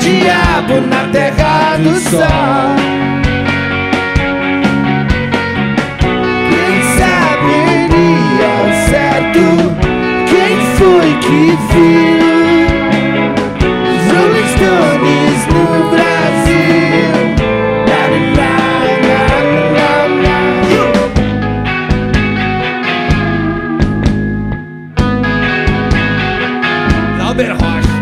diabo na terra do sol. Quem saberia ao certo quem foi que viu os Rolling Stones no Brasil? Albert Rocha.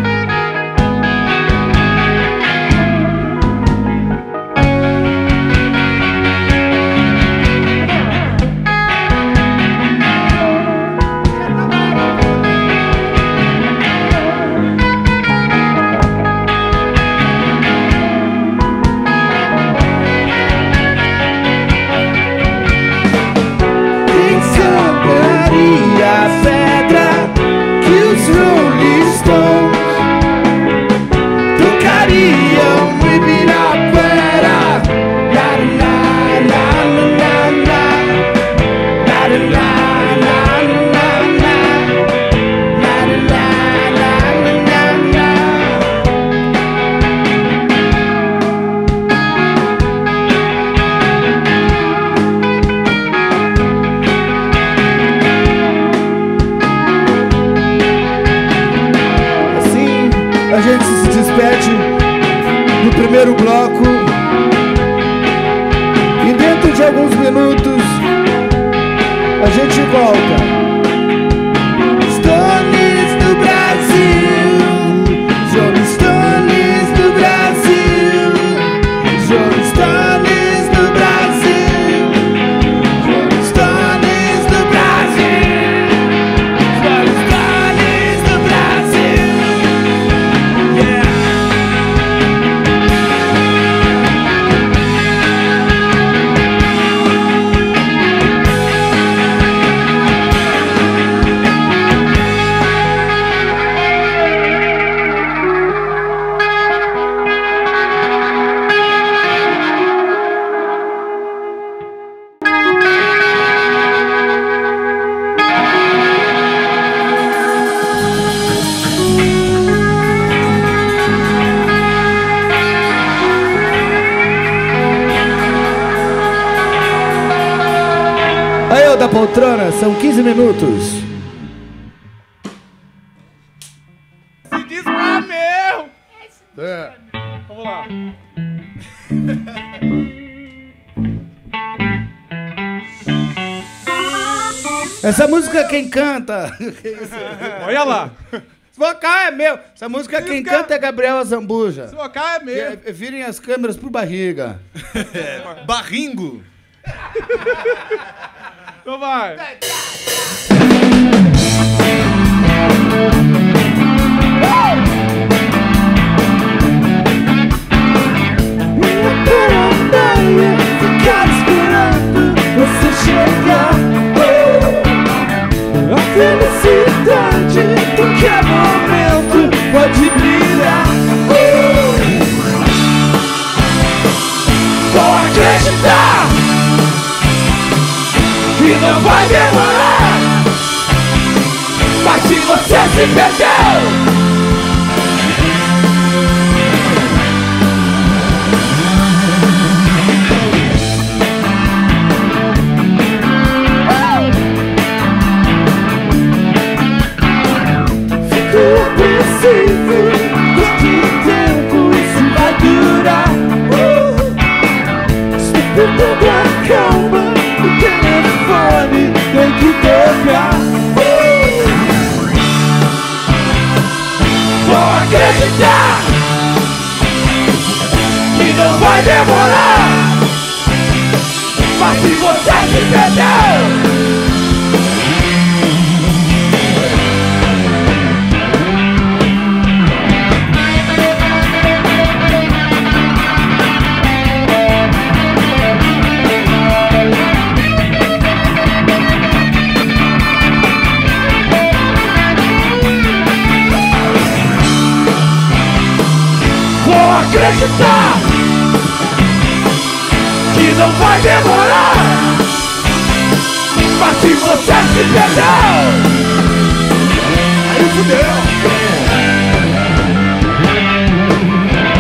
Quem saberia a pedra que os Rolling Stones tocariam no Ibirapuera? La la la la la la la la la la a gente se despede do primeiro bloco e dentro de alguns minutos a gente volta. Stones do Brasil, Rolling Stones do Brasil, Rolling Stones do Brasil, Rolling Stones do Brasil, Rolling Stones do Brasil. Aí, ô da poltrona, são 15 minutos. Se diz pra meu! É. Vamos lá. Essa música quem canta? Olha lá. Esse vocal é meu. Essa música quem canta é Gabriel Azambuja. Esse vocal é meu. Virem as câmeras pro Barriga. Barringo. Então vai. Ficar esperando você chegar. A felicidade do que é momento pode brilhar. Vou acreditar que não vai demorar. Mas se você se perdeu, fico apreensivo. Quanto tempo isso vai durar? Estou perdendo a calma. O telefone tem que tocar. Vou acreditar que não vai demorar. Mas se você se perdeu, acreditar que não vai demorar. Mas se você se perdeu, aí fudeu.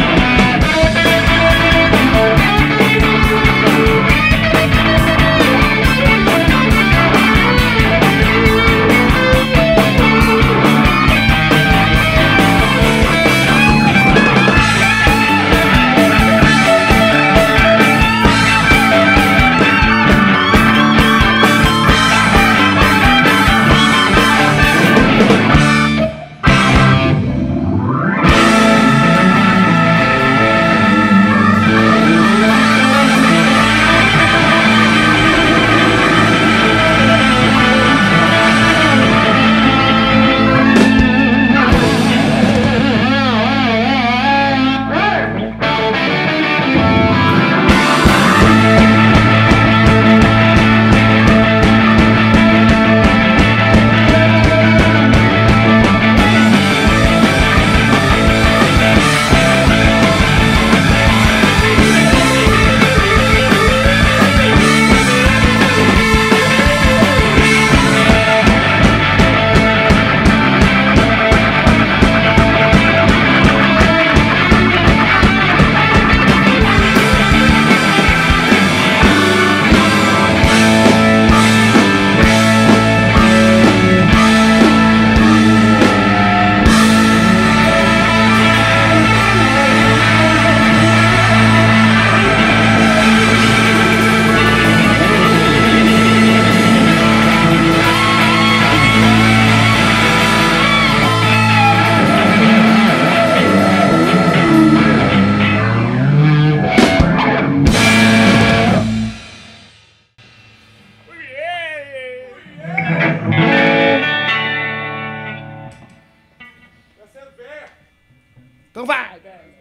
Então vai.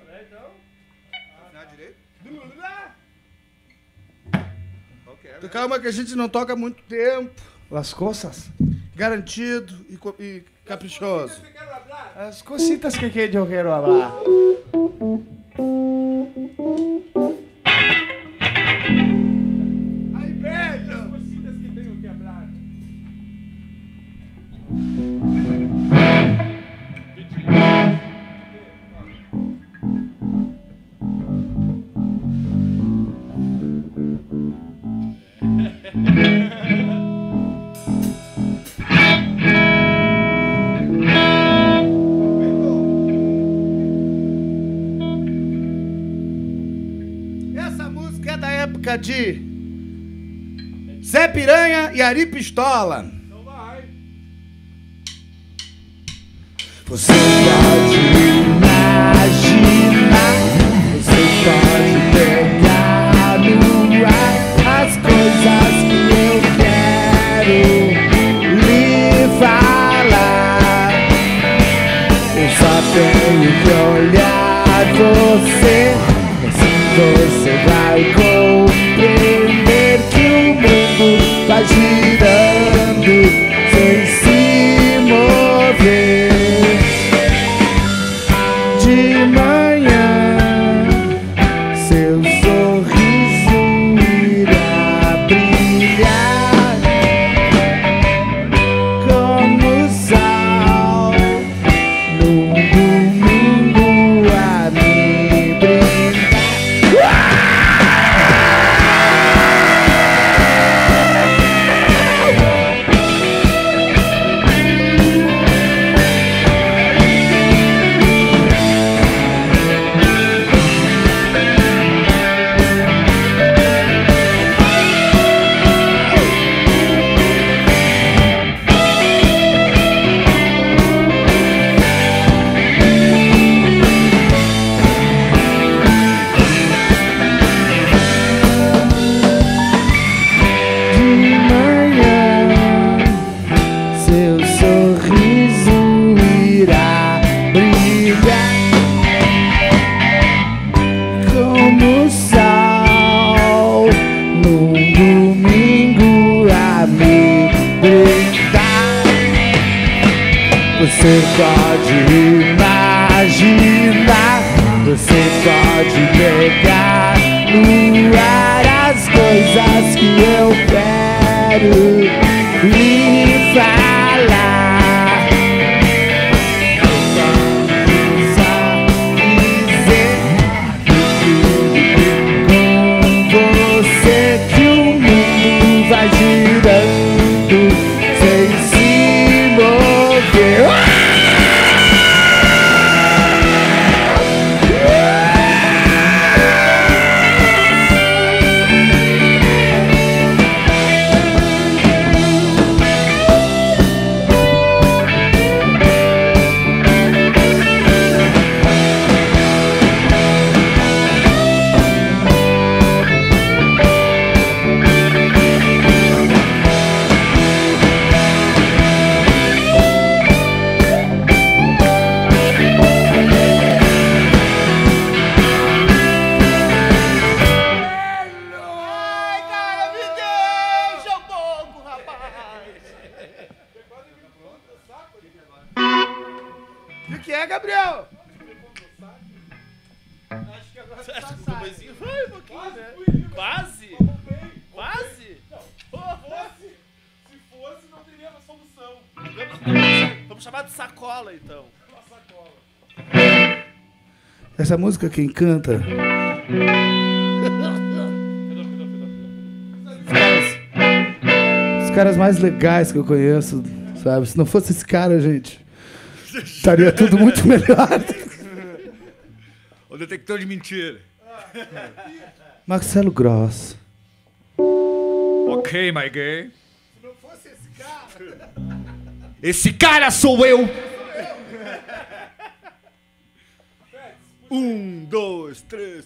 Calma que a gente não toca há muito tempo. Las cosas. Garantido e caprichoso. As cositas que eu quero falar. Ai, velho. As cositas que tenho que falar. Essa música é da época de Zé Piranha e Ari Pistola. Então vai. Você pode imaginar, você pode pegar no ar as coisas que eu quero lhe falar. Eu só tenho que olhar você, assim você vai compreender que o mundo vai girando sem se mover. De manhã, seu sorriso irá brilhar como o sol num domingo a me brindar. De manhã, seu sorriso irá brilhar como o sol num domingo a me brindar. Você pode imaginar, você pode pegar no ar as coisas que eu quero lhe falar. Só dizer com você que o mundo vai girando sem se mover. Ai, cara, me deixa um pouco, rapaz. O que é, Gabriel? Acho que agora tá saindo. Vai um pouquinho, né? Quase? Quase? Se fosse, não teria solução. Vamos chamar de sacola, então. Essa música quem canta? Os caras mais legais que eu conheço, sabe? Se não fosse esse cara, gente, estaria tudo muito melhor. O detector de mentira. Marcelo Gross. Ok, my gay. Se não fosse esse cara... Esse cara sou eu! 1, 2, 3...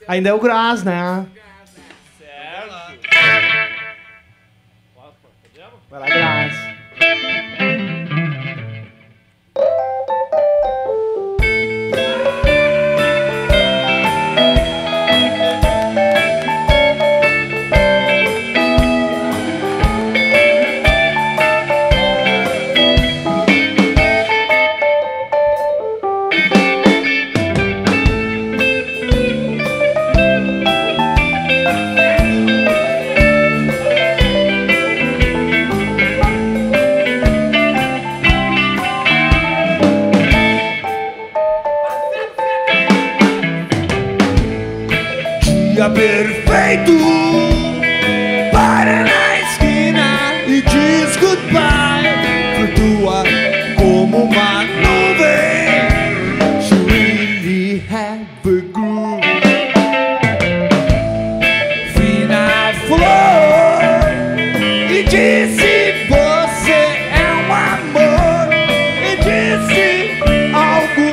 Ainda é o Graz, né? Certo. Podemos? Vai lá, Graz. Dia perfeito, para na esquina e diz goodbye. Flutua como uma nuvem. She really have a groove. Vi na flor e disse você é um amor. E disse algo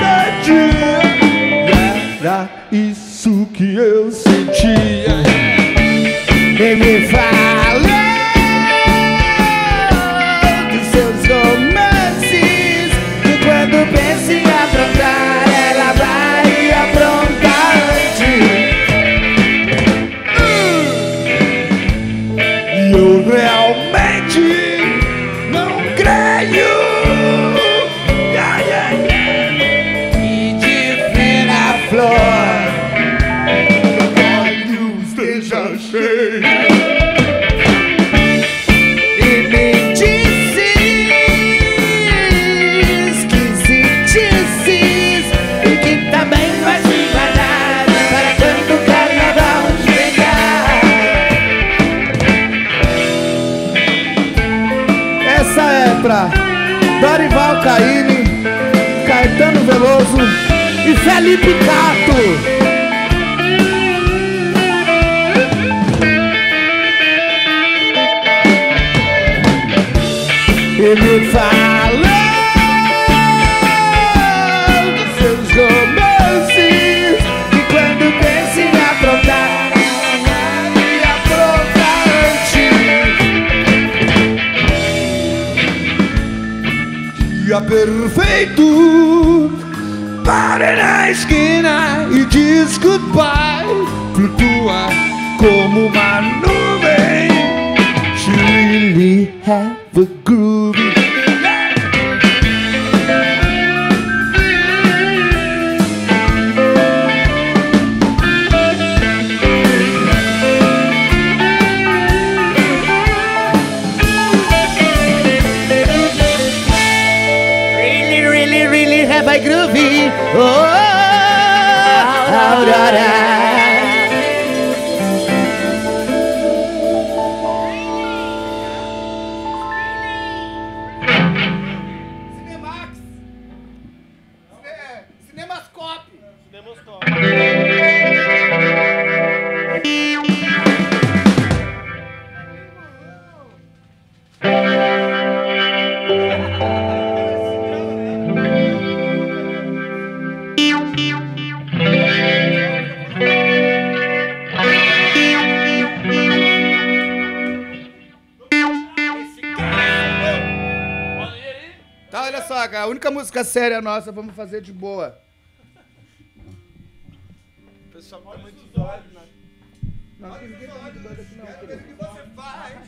me era isso que eu sentia. E me falou dos seus romances, que quando pensa em aprontar, ela vai aprontar antes. E eu realmente não creio. E de ver a flor e me dizes que sentisses e que também vai se guardar para quando o carnaval chegar. Essa é pra Dorival Caymmi, Caetano Veloso e Felipe Cato. Ele falou dos seus romances, que quando pensa em aprontar, e aprontar antes. Dia perfeito, para na esquina e diz goodbye. Flutua como uma nuvem. She really have a groove. Really have a groovy. Oh, Aurora. Tá, olha só, a única música séria nossa, vamos fazer de boa. O pessoal tá muito doido, né? Não, ninguém tá muito doido aqui não. O que você faz?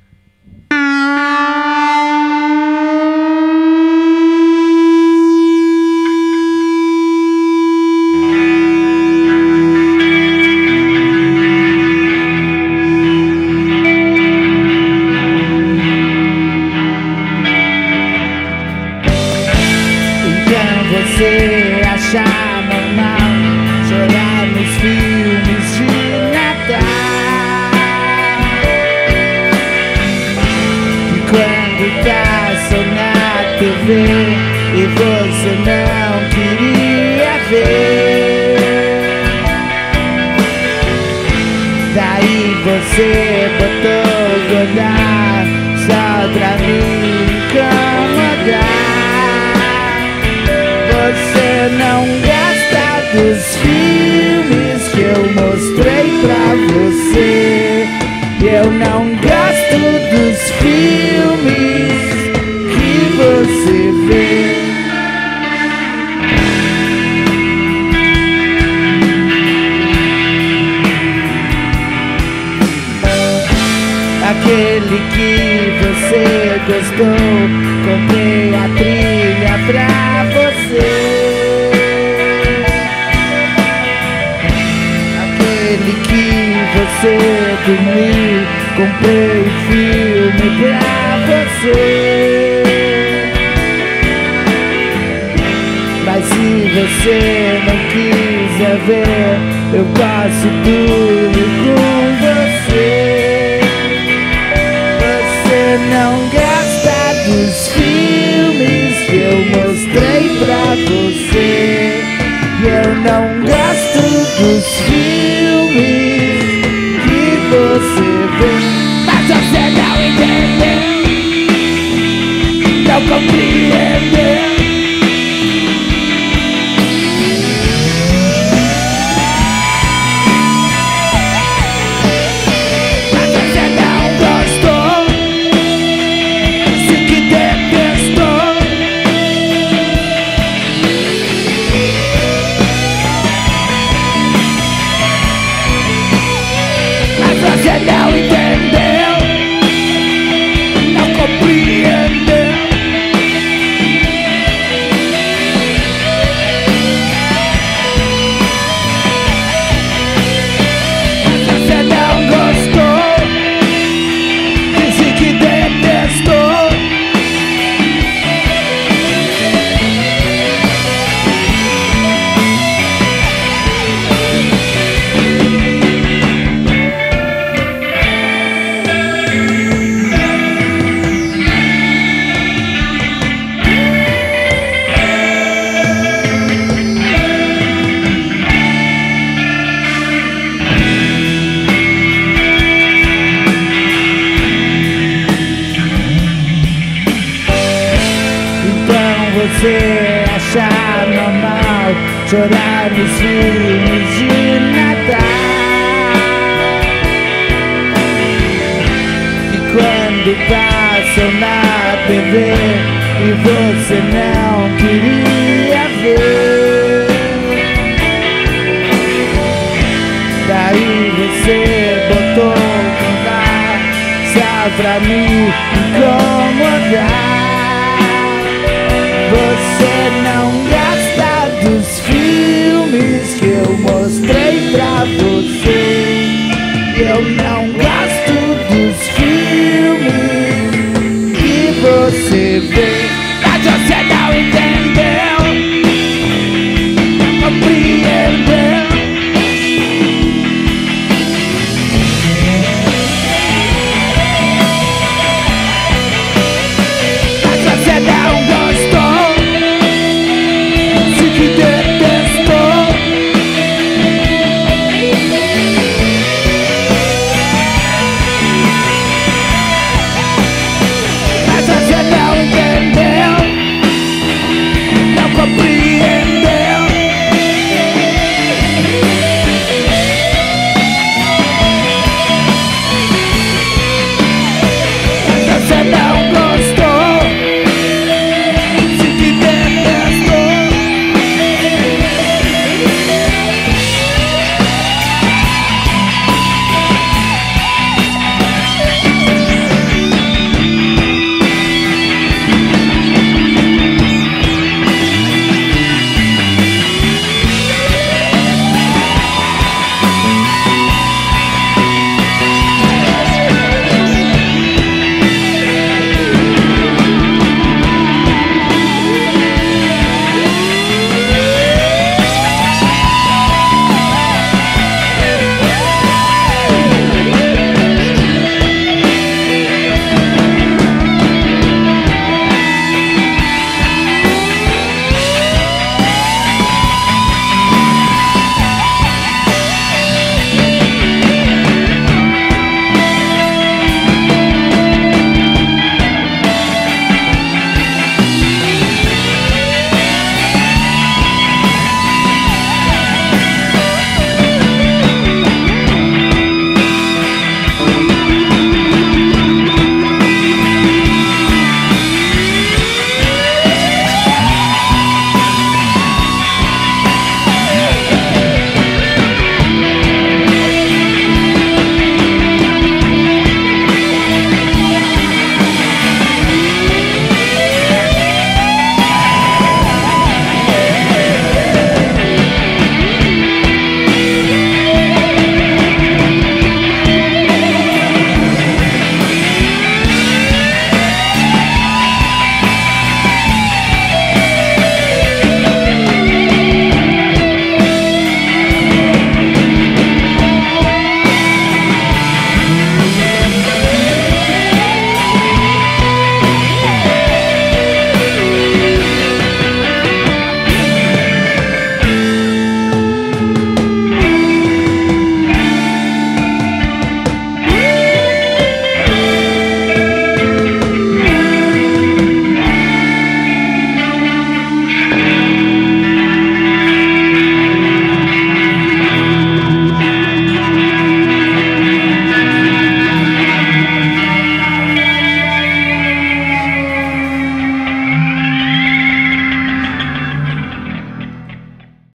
Você achar normal chorar nos filmes de Natal, e quando passam na TV e você não queria ver, daí você botou godar só pra me incomodar. Você não gosta dos filmes que eu Eu não gosto dos filmes que você vê. Aquele que você gostou, comprei a trilha pra você. Aquele que você dormiu, comprei filme pra você. Mas se você não quiser ver, eu passo tudo com você. Você não gosta dos filmes que eu mostrei pra você. Eu não gosto dos filmes que você vê. Mas você não entendeu, não compreendeu. Mas você não gostou, disse que detestou. Mas você não entendeu, não compreendeu. Mas você não gostou, disse que detestou. Então você acha normal chorar nos filmes de Natal, e quando passam na TV e você não queria ver, daí você botou lá só pra me incomodar. Você não gosta dos filmes que eu mostrei pra você. Eu não